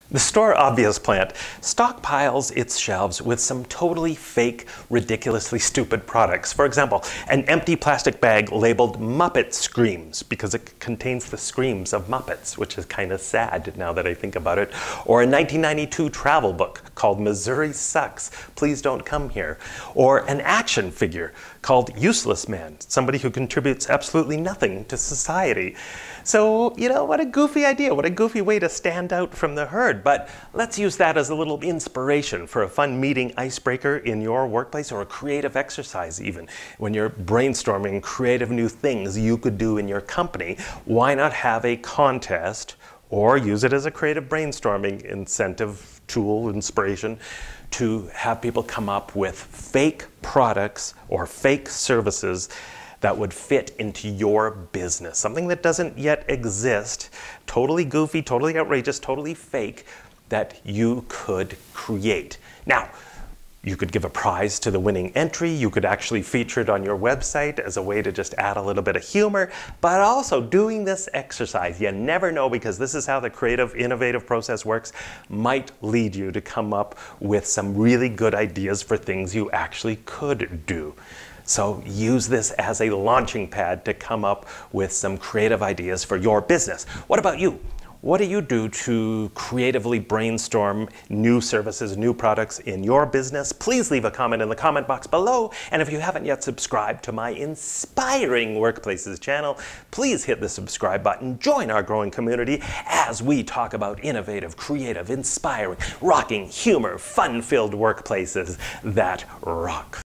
The Store Obvious plant stockpiles its shelves with some totally fake, ridiculously stupid products. For example, an empty plastic bag labeled Muppet Screams because it contains the screams of Muppets, which is kind of sad now that I think about it. Or a 1992 travel book called Missouri Sucks, Please Don't Come Here. Or an action figure called Useless Man, somebody who contributes absolutely nothing to society. So, what a goofy idea, what a goofy way to stand out from the herd. But let's use that as a little inspiration for a fun meeting icebreaker in your workplace, or a creative exercise even. When you're brainstorming creative new things you could do in your company, why not have a contest or use it as a creative brainstorming incentive tool, inspiration, to have people come up with fake products or fake services that would fit into your business. Something that doesn't yet exist, totally goofy, totally outrageous, totally fake, that you could create. Now, you could give a prize to the winning entry. You could actually feature it on your website as a way to just add a little bit of humor. But also, doing this exercise, you never know, because this is how the creative, innovative process works, might lead you to come up with some really good ideas for things you actually could do. So use this as a launching pad to come up with some creative ideas for your business. What about you? What do you do to creatively brainstorm new services, new products in your business? Please leave a comment in the comment box below. And if you haven't yet subscribed to my Inspiring Workplaces channel, please hit the subscribe button. Join our growing community as we talk about innovative, creative, inspiring, rocking, humor, fun-filled workplaces that rock.